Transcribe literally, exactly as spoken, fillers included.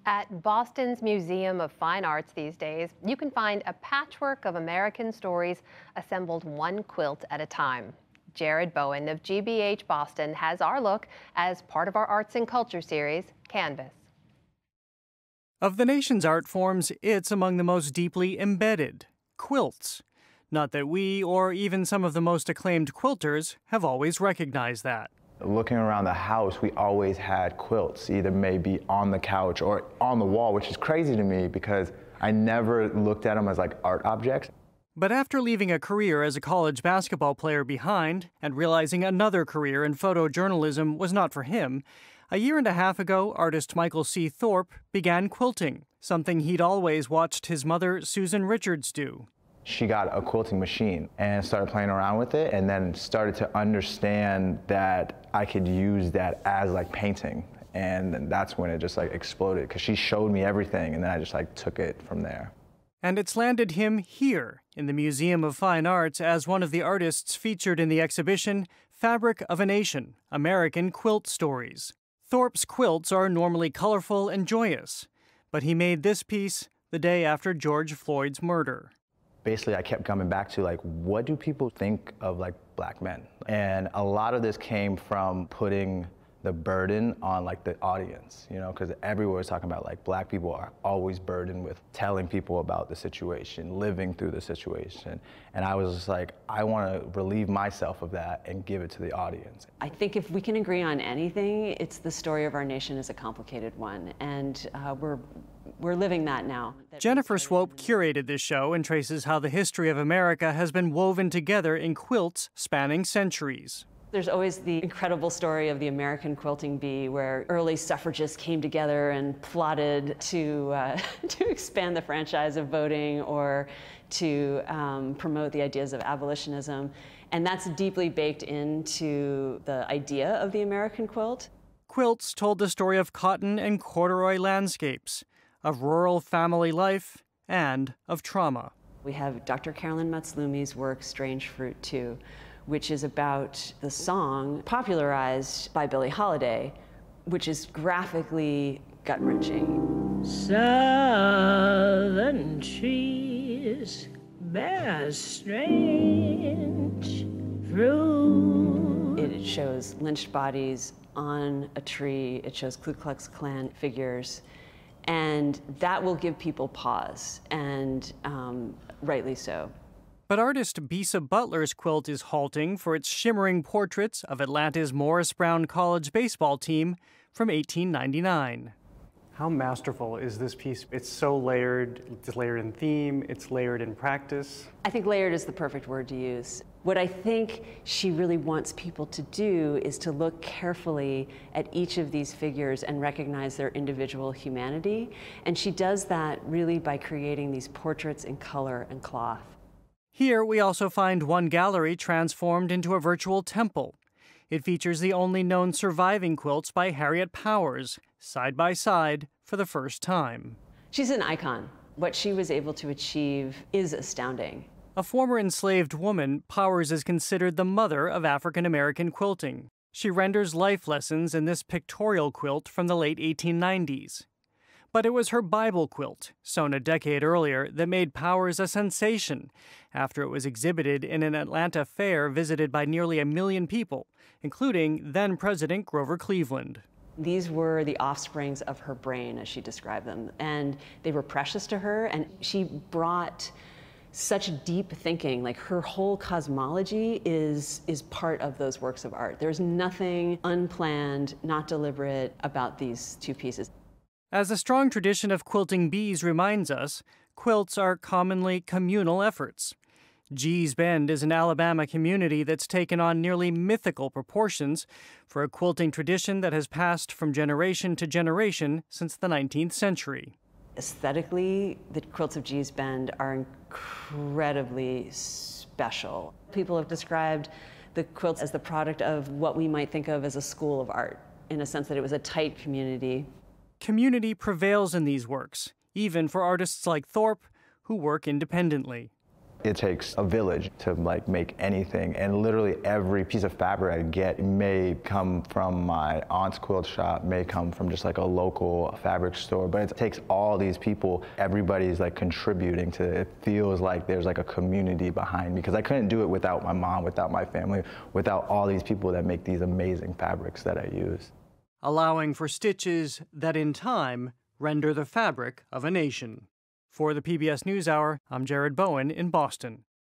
At Boston's Museum of Fine Arts these days, you can find a patchwork of American stories assembled one quilt at a time. Jared Bowen of G B H Boston has our look as part of our Arts and Culture series, Canvas. Of the nation's art forms, it's among the most deeply embedded, quilts. Not that we, or even some of the most acclaimed quilters, have always recognized that. Looking around the house, we always had quilts, either maybe on the couch or on the wall, which is crazy to me because I never looked at them as like art objects. But after leaving a career as a college basketball player behind and realizing another career in photojournalism was not for him, a year and a half ago, artist Michael C. Thorpe began quilting, something he'd always watched his mother, Susan Richards, do. She got a quilting machine and started playing around with it, and then started to understand that I could use that as like painting. And that's when it just like exploded, because she showed me everything, and then I just like took it from there. And it's landed him here in the Museum of Fine Arts as one of the artists featured in the exhibition Fabric of a Nation, American Quilt Stories. Thorpe's quilts are normally colorful and joyous, but he made this piece the day after George Floyd's murder. Basically, I kept coming back to like, what do people think of like black men? And a lot of this came from putting the burden on like the audience, you know, because everywhere is talking about like black people are always burdened with telling people about the situation, living through the situation. And I was just like, I want to relieve myself of that and give it to the audience. I think if we can agree on anything, it's the story of our nation is a complicated one. And uh, we're We're living that now. Jennifer Swope curated this show and traces how the history of America has been woven together in quilts spanning centuries. There's always the incredible story of the American quilting bee, where early suffragists came together and plotted to, uh, to expand the franchise of voting or to um, promote the ideas of abolitionism. And that's deeply baked into the idea of the American quilt. Quilts told the story of cotton and corduroy landscapes, of rural family life, and of trauma. We have Doctor Carolyn Matslumi's work, Strange Fruit two, which is about the song popularized by Billie Holiday, which is graphically gut-wrenching. Southern trees bear strange fruit. It shows lynched bodies on a tree. It shows Ku Klux Klan figures. And that will give people pause, and um, rightly so. But artist Bisa Butler's quilt is halting for its shimmering portraits of Atlanta's Morris Brown College baseball team from eighteen ninety-nine. How masterful is this piece? It's so layered, it's layered in theme, it's layered in practice. I think layered is the perfect word to use. What I think she really wants people to do is to look carefully at each of these figures and recognize their individual humanity. And she does that really by creating these portraits in color and cloth. Here we also find one gallery transformed into a virtual temple. It features the only known surviving quilts by Harriet Powers, side by side for the first time. She's an icon. What she was able to achieve is astounding. A former enslaved woman, Powers is considered the mother of African-American quilting. She renders life lessons in this pictorial quilt from the late eighteen nineties. But it was her Bible quilt, sewn a decade earlier, that made Powers a sensation after it was exhibited in an Atlanta fair visited by nearly a million people, including then-President Grover Cleveland. These were the offsprings of her brain, as she described them, and they were precious to her, and she brought such deep thinking. Like, her whole cosmology is, is part of those works of art. There's nothing unplanned, not deliberate about these two pieces. As a strong tradition of quilting bees reminds us, quilts are commonly communal efforts. Gee's Bend is an Alabama community that's taken on nearly mythical proportions for a quilting tradition that has passed from generation to generation since the nineteenth century. Aesthetically, the quilts of Gee's Bend are incredibly special. People have described the quilts as the product of what we might think of as a school of art, in a sense that it was a tight community. Community prevails in these works, even for artists like Thorpe, who work independently. It takes a village to like make anything, and literally every piece of fabric I get may come from my aunt's quilt shop, may come from just like a local fabric store, but it takes all these people. Everybody's like contributing to it. It feels like there's like a community behind me, because I couldn't do it without my mom, without my family, without all these people that make these amazing fabrics that I use. Allowing for stitches that in time render the fabric of a nation. For the P B S NewsHour, I'm Jared Bowen in Boston.